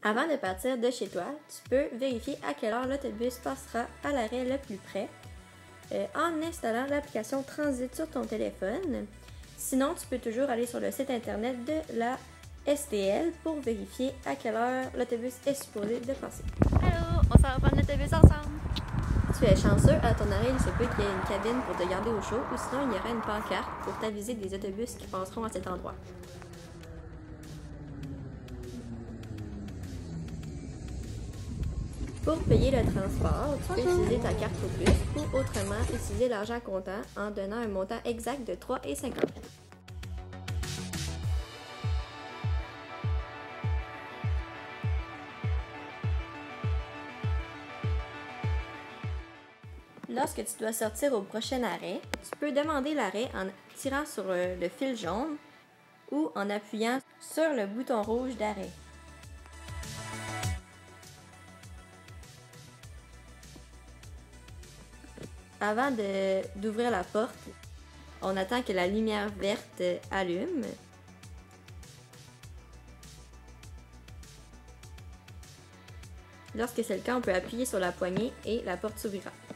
Avant de partir de chez toi, tu peux vérifier à quelle heure l'autobus passera à l'arrêt le plus près en installant l'application Transit sur ton téléphone. Sinon, tu peux toujours aller sur le site internet de la STL pour vérifier à quelle heure l'autobus est supposé de passer. Allô, on s'en va prendre l'autobus ensemble. Tu es chanceux, à ton arrêt, il se peut qu'il y ait une cabine pour te garder au chaud ou sinon il y aura une pancarte pour t'aviser des autobus qui passeront à cet endroit. Pour payer le transport, tu peux utiliser ta carte au plus ou autrement utiliser l'argent comptant en donnant un montant exact de 3,50 $. Lorsque tu dois sortir au prochain arrêt, tu peux demander l'arrêt en tirant sur le fil jaune ou en appuyant sur le bouton rouge d'arrêt. Avant d'ouvrir la porte, on attend que la lumière verte allume. Lorsque c'est le cas, on peut appuyer sur la poignée et la porte s'ouvrira.